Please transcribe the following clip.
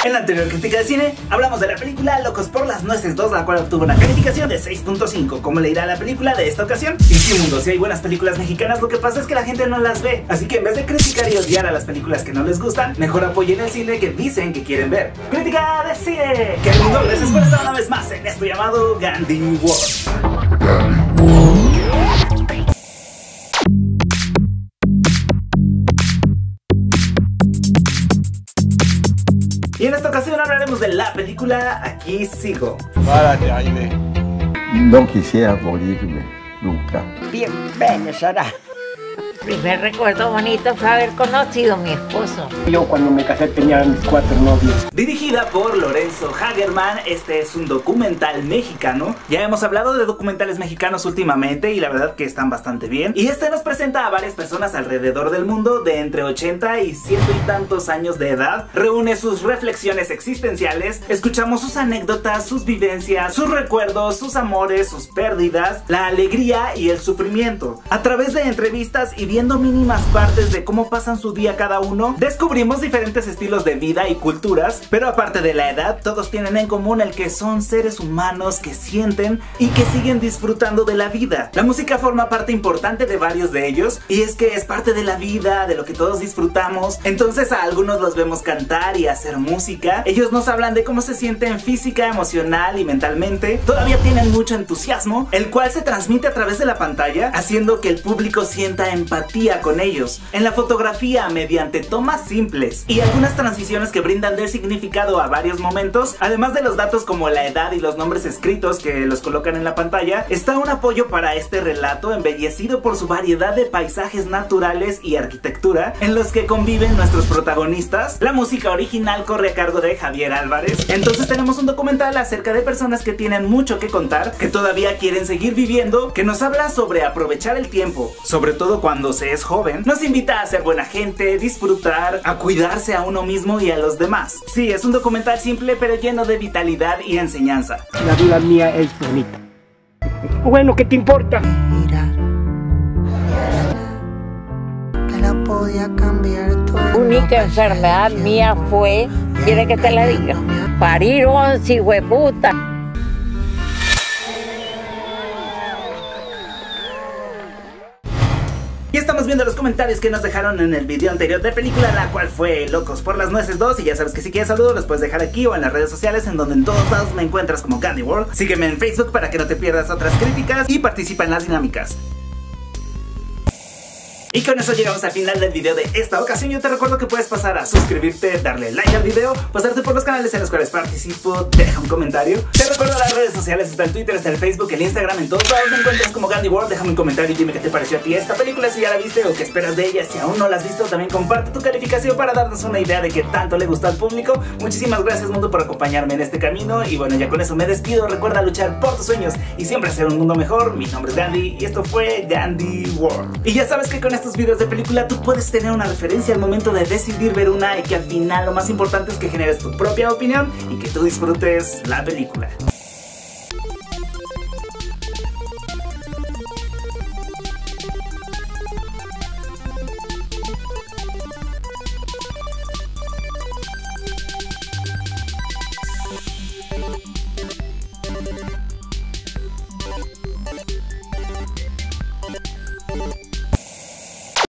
En la anterior crítica de cine, hablamos de la película Locos por las Nueces 2, la cual obtuvo una calificación de 6.5. ¿Cómo le irá a la película de esta ocasión? Y sí, mundo, si hay buenas películas mexicanas, lo que pasa es que la gente no las ve. Así que en vez de criticar y odiar a las películas que no les gustan, mejor apoyen el cine que dicen que quieren ver. ¡Crítica de cine! Que el mundo gracias por estar una vez más en esto llamado Gandhi World. Y en esta ocasión hablaremos de la película Aquí Sigo. Párate, Jaime. No quisiera morirme nunca. Bien bello será. Primer recuerdo bonito fue haber conocido a mi esposo. Yo cuando me casé tenía 4 novios. Dirigida por Lorenzo Hagerman, este es un documental mexicano. Ya hemos hablado de documentales mexicanos últimamente y la verdad que están bastante bien. Y este nos presenta a varias personas alrededor del mundo de entre 80 y 100 y tantos años de edad. Reúne sus reflexiones existenciales, escuchamos sus anécdotas, sus vivencias, sus recuerdos, sus amores, sus pérdidas, la alegría y el sufrimiento. A través de entrevistas y viendo mínimas partes de cómo pasan su día cada uno, descubrimos diferentes estilos de vida y culturas, pero aparte de la edad, todos tienen en común el que son seres humanos que sienten y que siguen disfrutando de la vida. La música forma parte importante de varios de ellos, y es que es parte de la vida, de lo que todos disfrutamos. Entonces a algunos los vemos cantar y hacer música. Ellos nos hablan de cómo se sienten física, emocional y mentalmente. Todavía tienen mucho entusiasmo, el cual se transmite a través de la pantalla, haciendo que el público sienta empatía con ellos. En la fotografía, mediante tomas simples y algunas transiciones que brindan de significado a varios momentos, además de los datos como la edad y los nombres escritos que los colocan en la pantalla, está un apoyo para este relato embellecido por su variedad de paisajes naturales y arquitectura en los que conviven nuestros protagonistas. La música original corre a cargo de Javier Álvarez. Entonces tenemos un documental acerca de personas que tienen mucho que contar, que todavía quieren seguir viviendo, que nos habla sobre aprovechar el tiempo, sobre todo cuando se es joven. Nos invita a ser buena gente, disfrutar, a cuidarse a uno mismo y a los demás. Sí, es un documental simple pero lleno de vitalidad y enseñanza. La vida mía es bonita. Bueno, ¿qué te importa? Mirar, que la podía cambiar todo. Única enfermedad mía fue, quiere que te la diga, parir 11 hijueputa. Y estamos viendo los comentarios que nos dejaron en el video anterior de película, la cual fue Locos por las Nueces 2. Y ya sabes que si quieres saludos los puedes dejar aquí o en las redes sociales, en donde en todos lados me encuentras como Gandhi World. Sígueme en Facebook para que no te pierdas otras críticas y participa en las dinámicas. Y con eso llegamos al final del video de esta ocasión. Yo te recuerdo que puedes pasar a suscribirte, darle like al video, pasarte por los canales en los cuales participo, deja un comentario. Te recuerdo las redes sociales, está el Twitter, está el Facebook, el Instagram, en todos lados me encuentras como Gandhi World. Déjame un comentario y dime qué te pareció a ti esta película, si ya la viste o qué esperas de ella. Si aún no la has visto, también comparte tu calificación para darnos una idea de qué tanto le gustó al público. Muchísimas gracias, mundo, por acompañarme en este camino. Y bueno, ya con eso me despido. Recuerda luchar por tus sueños y siempre hacer un mundo mejor. Mi nombre es Gandhi y esto fue Gandhi World. Y ya sabes que con estos videos de película tú puedes tener una referencia al momento de decidir ver una, y que al final lo más importante es que generes tu propia opinión y que tú disfrutes la película.